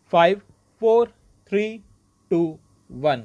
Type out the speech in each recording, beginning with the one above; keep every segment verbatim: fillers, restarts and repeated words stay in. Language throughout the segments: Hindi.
Five four three two one.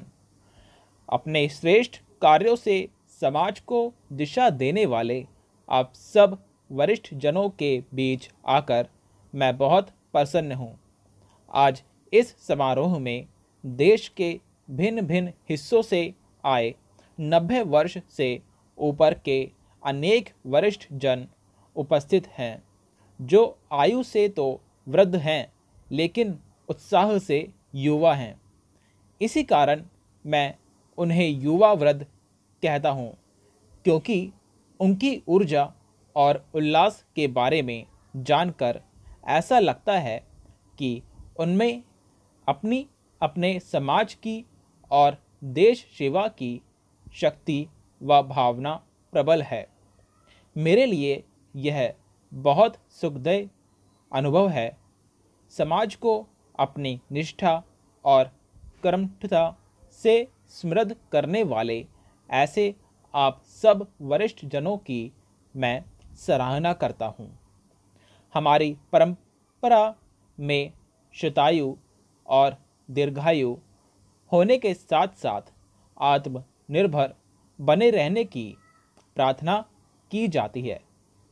अपने श्रेष्ठ कार्यों से समाज को दिशा देने वाले आप सब वरिष्ठ जनों के बीच आकर मैं बहुत प्रसन्न हूँ। आज इस समारोह में देश के भिन्न भिन्न हिस्सों से आए नब्बे वर्ष से ऊपर के अनेक वरिष्ठ जन उपस्थित हैं, जो आयु से तो वृद्ध हैं लेकिन उत्साह से युवा हैं। इसी कारण मैं उन्हें युवा वृद्ध कहता हूँ, क्योंकि उनकी ऊर्जा और उल्लास के बारे में जानकर ऐसा लगता है कि उनमें अपनी अपने समाज की और देश सेवा की शक्ति व भावना प्रबल है। मेरे लिए यह बहुत सुखदायी अनुभव है। समाज को अपनी निष्ठा और कर्मठता से समृद्ध करने वाले ऐसे आप सब वरिष्ठ जनों की मैं सराहना करता हूँ। हमारी परंपरा में शतायु और दीर्घायु होने के साथ साथ आत्मनिर्भर बने रहने की प्रार्थना की जाती है।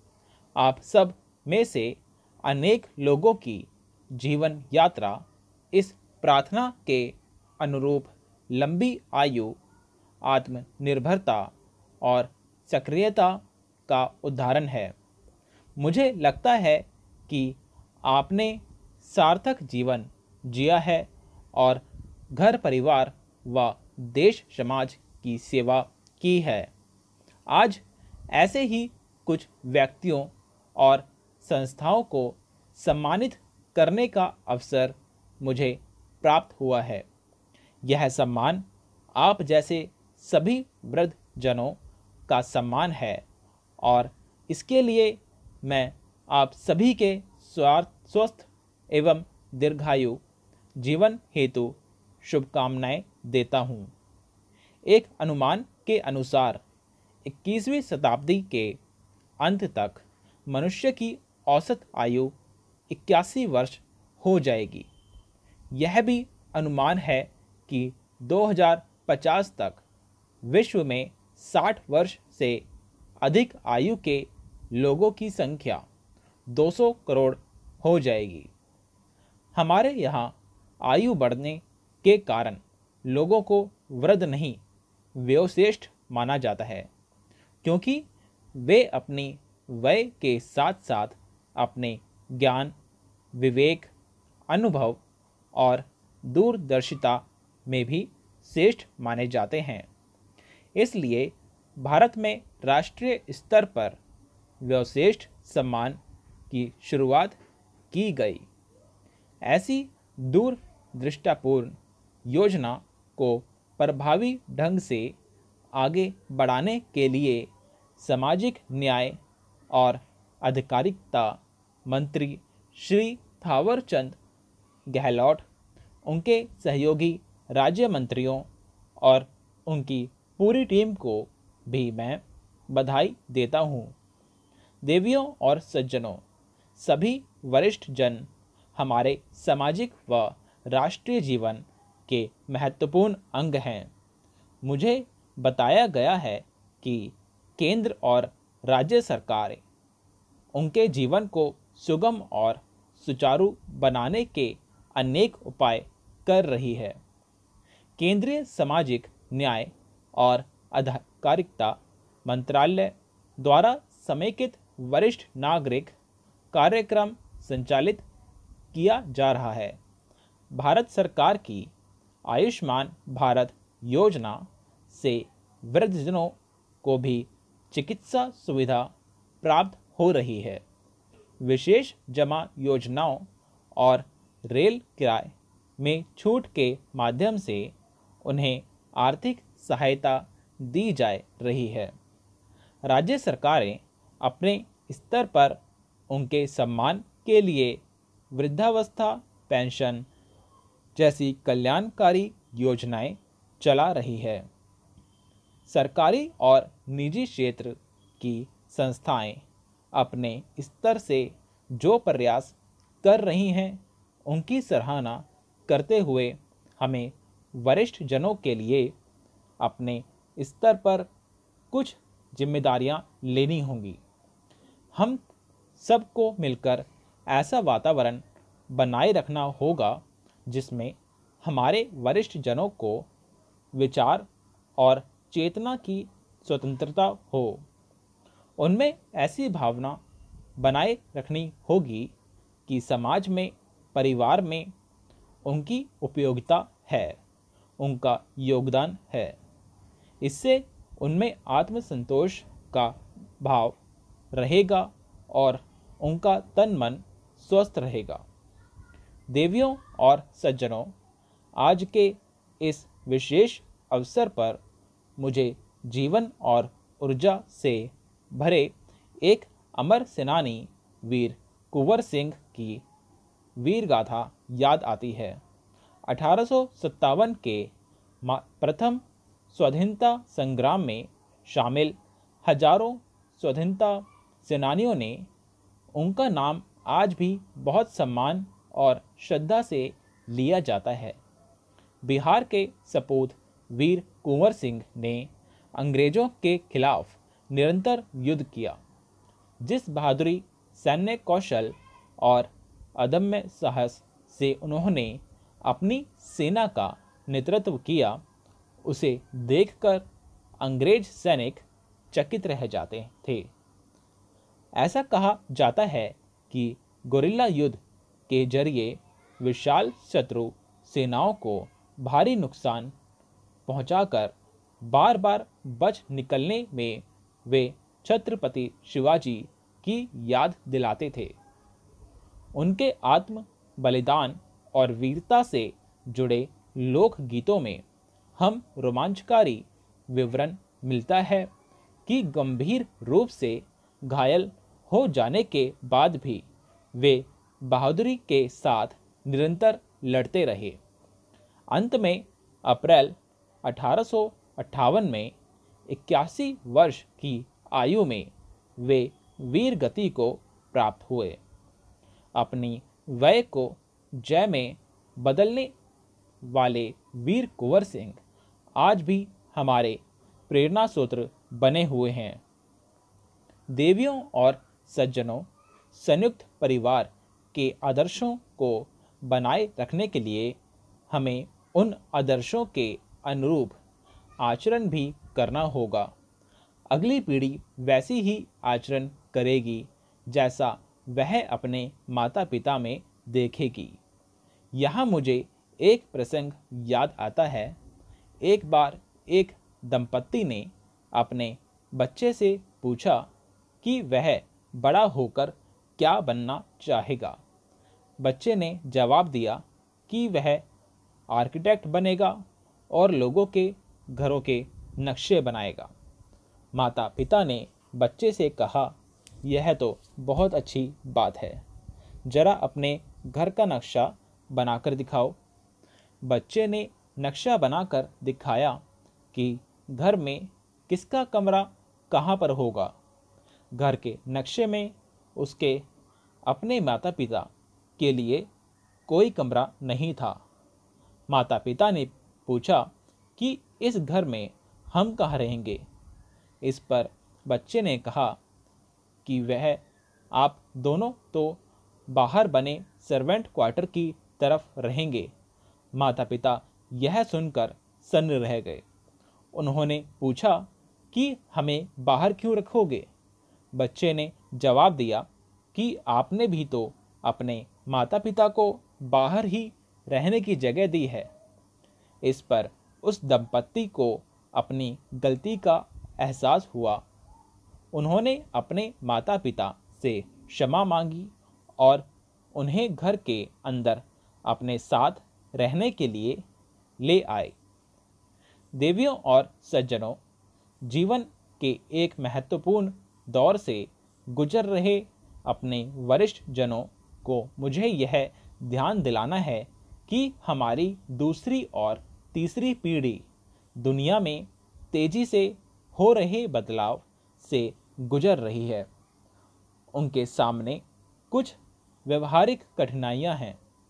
आप सब में से अनेक लोगों की जीवन यात्रा इस प्रार्थना के अनुरूप लंबी आयु, आत्मनिर्भरता और सक्रियता का उदाहरण है। मुझे लगता है कि आपने सार्थक जीवन जिया है और घर परिवार व देश समाज की सेवा की है। आज ऐसे ही कुछ व्यक्तियों और संस्थाओं को सम्मानित करने का अवसर मुझे प्राप्त हुआ है। यह सम्मान आप जैसे सभी वृद्ध जनों का सम्मान है और इसके लिए मैं आप सभी के स्वार्थ स्वस्थ एवं दीर्घायु जीवन हेतु शुभकामनाएं देता हूँ। एक अनुमान के अनुसार इक्कीसवीं शताब्दी के अंत तक मनुष्य की औसत आयु इक्यासी वर्ष हो जाएगी। यह भी अनुमान है कि दो हज़ार पचास तक विश्व में साठ वर्ष से अधिक आयु के लोगों की संख्या दो सौ करोड़ हो जाएगी। हमारे यहाँ आयु बढ़ने के कारण लोगों को वृद्ध नहीं, वयोश्रेष्ठ माना जाता है, क्योंकि वे अपनी वय के साथ साथ अपने ज्ञान, विवेक, अनुभव और दूरदर्शिता में भी श्रेष्ठ माने जाते हैं। इसलिए भारत में राष्ट्रीय स्तर पर वयोश्रेष्ठ सम्मान की शुरुआत की गई। ऐसी दूरदृष्टापूर्ण योजना को प्रभावी ढंग से आगे बढ़ाने के लिए सामाजिक न्याय और अधिकारिता मंत्री श्री थावरचंद गहलोत, उनके सहयोगी राज्य मंत्रियों और उनकी पूरी टीम को भी मैं बधाई देता हूँ। देवियों और सज्जनों, सभी वरिष्ठ जन हमारे सामाजिक व राष्ट्रीय जीवन के महत्वपूर्ण अंग हैं। मुझे बताया गया है कि केंद्र और राज्य सरकारें उनके जीवन को सुगम और सुचारू बनाने के अनेक उपाय कर रही है। केंद्रीय सामाजिक न्याय और अधिकारिता मंत्रालय द्वारा समेकित वरिष्ठ नागरिक कार्यक्रम संचालित किया जा रहा है। भारत सरकार की आयुष्मान भारत योजना से वृद्धजनों को भी चिकित्सा सुविधा प्राप्त हो रही है। विशेष जमा योजनाओं और रेल किराए में छूट के माध्यम से उन्हें आर्थिक सहायता दी जा रही है। राज्य सरकारें अपने स्तर पर उनके सम्मान के लिए वृद्धावस्था पेंशन जैसी कल्याणकारी योजनाएं चला रही है। सरकारी और निजी क्षेत्र की संस्थाएं अपने स्तर से जो प्रयास कर रही हैं, उनकी सराहना करते हुए हमें वरिष्ठ जनों के लिए अपने स्तर पर कुछ जिम्मेदारियां लेनी होंगी। हम सबको मिलकर ऐसा वातावरण बनाए रखना होगा जिसमें हमारे वरिष्ठ जनों को विचार और चेतना की स्वतंत्रता हो। उनमें ऐसी भावना बनाए रखनी होगी कि समाज में, परिवार में उनकी उपयोगिता है, उनका योगदान है। इससे उनमें आत्मसंतोष का भाव रहेगा और उनका तन मन स्वस्थ रहेगा। देवियों और सज्जनों, आज के इस विशेष अवसर पर मुझे जीवन और ऊर्जा से भरे एक अमर सेनानी वीर कुंवर सिंह की वीर गाथा याद आती है। अठारह सौ सत्तावन के प्रथम स्वाधीनता संग्राम में शामिल हजारों स्वाधीनता सेनानियों ने उनका नाम आज भी बहुत सम्मान और श्रद्धा से लिया जाता है। बिहार के सपूत वीर कुंवर सिंह ने अंग्रेजों के खिलाफ निरंतर युद्ध किया। जिस बहादुरी, सैन्य कौशल और अदम्य साहस से उन्होंने अपनी सेना का नेतृत्व किया, उसे देखकर अंग्रेज सैनिक चकित रह जाते थे। ऐसा कहा जाता है कि गुरिल्ला युद्ध के जरिए विशाल शत्रु सेनाओं को भारी नुकसान पहुंचाकर बार बार बच निकलने में वे छत्रपति शिवाजी की याद दिलाते थे। उनके आत्म बलिदान और वीरता से जुड़े लोक गीतों में हम रोमांचकारी विवरण मिलता है कि गंभीर रूप से घायल हो जाने के बाद भी वे बहादुरी के साथ निरंतर लड़ते रहे। अंत में अप्रैल अठारह सौ अट्ठावन में इक्यासी वर्ष की आयु में वे वीर गति को प्राप्त हुए। अपनी वय को जय में बदलने वाले वीर कुंवर सिंह आज भी हमारे प्रेरणा सूत्र बने हुए हैं। देवियों और सज्जनों, संयुक्त परिवार के आदर्शों को बनाए रखने के लिए हमें उन आदर्शों के अनुरूप आचरण भी करना होगा। अगली पीढ़ी वैसी ही आचरण करेगी जैसा वह अपने माता पिता में देखेगी। यहाँ मुझे एक प्रसंग याद आता है। एक बार एक दंपत्ति ने अपने बच्चे से पूछा कि वह बड़ा होकर क्या बनना चाहेगा। बच्चे ने जवाब दिया कि वह आर्किटेक्ट बनेगा और लोगों के घरों के नक्शे बनाएगा। माता पिता ने बच्चे से कहा, यह तो बहुत अच्छी बात है, जरा अपने घर का नक्शा बनाकर दिखाओ। बच्चे ने नक्शा बनाकर दिखाया कि घर में किसका कमरा कहाँ पर होगा। घर के नक्शे में उसके अपने माता पिता के लिए कोई कमरा नहीं था। माता पिता ने पूछा कि इस घर में हम कहाँ रहेंगे। इस पर बच्चे ने कहा कि वह आप दोनों तो बाहर बने सर्वेंट क्वार्टर की तरफ रहेंगे। माता पिता यह सुनकर सन्न रह गए। उन्होंने पूछा कि हमें बाहर क्यों रखोगे। बच्चे ने जवाब दिया कि आपने भी तो अपने माता पिता को बाहर ही रहने की जगह दी है। इस पर उस दंपत्ति को अपनी गलती का एहसास हुआ। उन्होंने अपने माता पिता से क्षमा मांगी और उन्हें घर के अंदर अपने साथ रहने के लिए ले आए। देवियों और सज्जनों, जीवन के एक महत्वपूर्ण दौर से गुजर रहे अपने वरिष्ठ जनों को मुझे यह ध्यान दिलाना है कि हमारी दूसरी और तीसरी पीढ़ी दुनिया में तेजी से हो रहे बदलाव से गुजर रही है। उनके सामने कुछ व्यवहारिक कठिनाइयां हैं।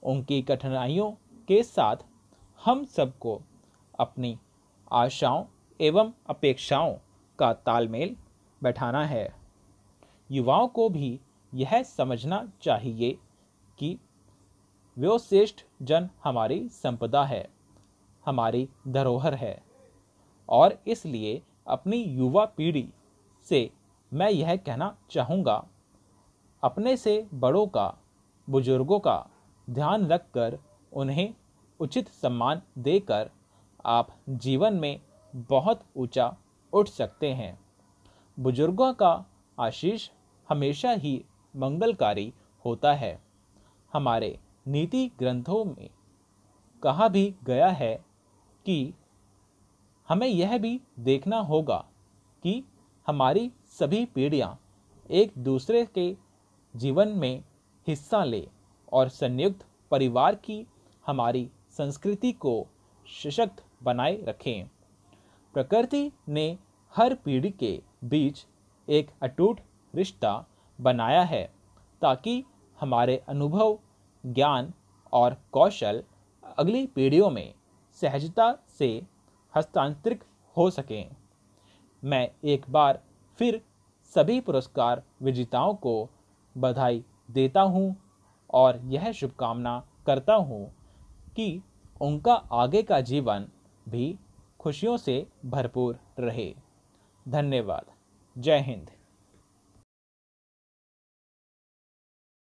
उनकी कठिनाइयों के साथ हम सबको अपनी आशाओं एवं अपेक्षाओं का तालमेल बैठाना है। युवाओं को भी यह समझना चाहिए कि वयोश्रेष्ठ जन हमारी संपदा है, हमारी धरोहर है, और इसलिए अपनी युवा पीढ़ी से मैं यह कहना चाहूँगा, अपने से बड़ों का, बुजुर्गों का ध्यान रखकर उन्हें उचित सम्मान देकर आप जीवन में बहुत ऊंचा उठ सकते हैं। बुजुर्गों का आशीष हमेशा ही मंगलकारी होता है। हमारे नीति ग्रंथों में कहा भी गया है कि हमें यह भी देखना होगा कि हमारी सभी पीढ़ियां एक दूसरे के जीवन में हिस्सा ले और संयुक्त परिवार की हमारी संस्कृति को सशक्त बनाए रखें। प्रकृति ने हर पीढ़ी के बीच एक अटूट रिश्ता बनाया है ताकि हमारे अनुभव, ज्ञान और कौशल अगली पीढ़ियों में सहजता से हस्तांतरित हो सकें। मैं एक बार फिर सभी पुरस्कार विजेताओं को बधाई देता हूं और यह शुभकामना करता हूं कि उनका आगे का जीवन भी खुशियों से भरपूर रहे। धन्यवाद। जय हिंद।